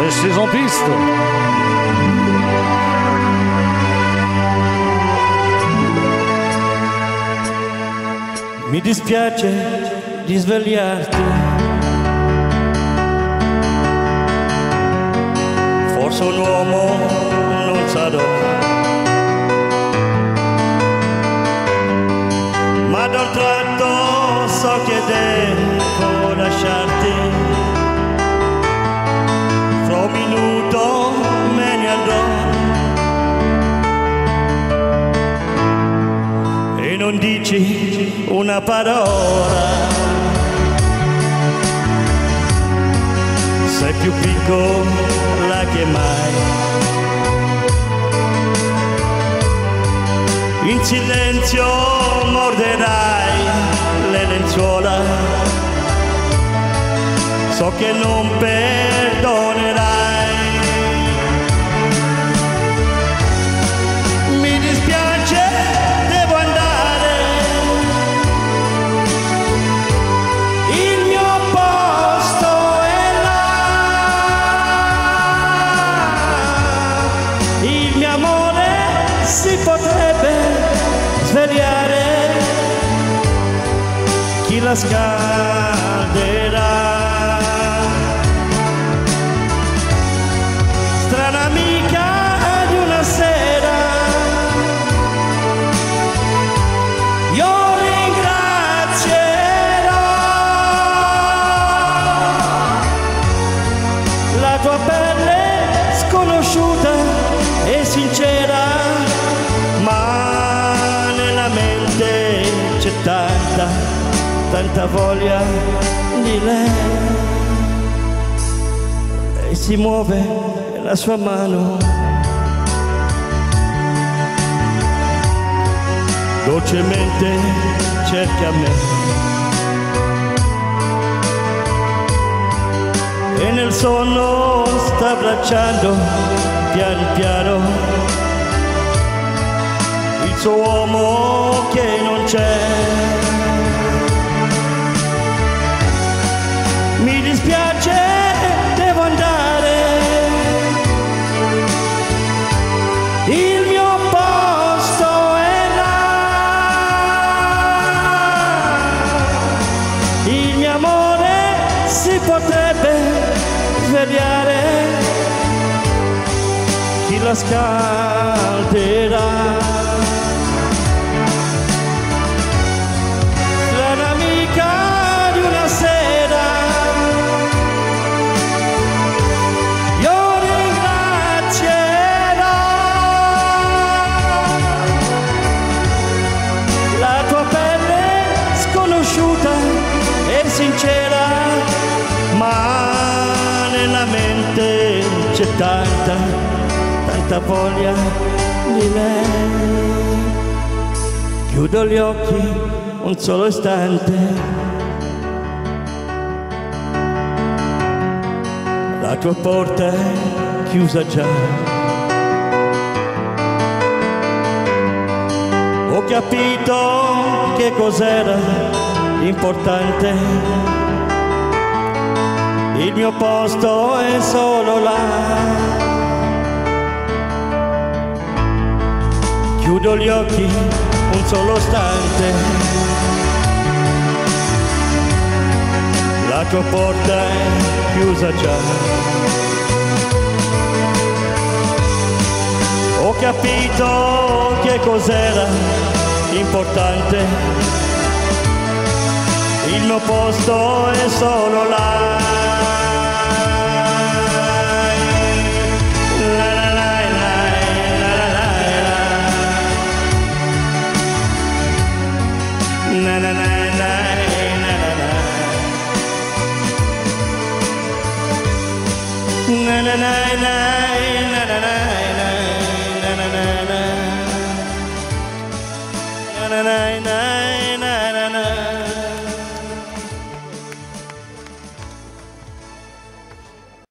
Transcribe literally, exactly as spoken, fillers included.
Je suis en piste. Mi dispiace di svegliarti, forse un uomo non sarò, ma da un tratto so che devo lasciarti, fra un minuto me ne andrò e non dici una parola, sei più piccola che mai, in silenzio morderai le lenzuola, so che non perdonerai. Mi dispiace, devo andare, il mio posto è là, il mio amore si potrebbe svegliare, chi la scalderà? Strana amica di una sera, io ringrazierò la tua pelle sconosciuta e sincera, ma nella mente c'è tanta, tanta voglia di lei. Lei si muove la sua mano, dolcemente cerca me, e nel sonno sta abbracciando piano piano il suo uomo che non c'è. Mi dispiace, devo andare, il mio posto è là, il mio amore si potrebbe svegliare, chi la scalderà? Strana amica di una sera, io ringrazierò la tua pelle sconosciuta e sincera, ma nella mente c'è tanta, tanta voglia di lei. Chiudo gli occhi un solo istante, la tua porta è chiusa già, ho capito che cos'era importante, il mio posto è solo là. Chiudo gli occhi un solo istante, la tua porta è chiusa già, ho capito che cos'era importante, il mio posto è solo là.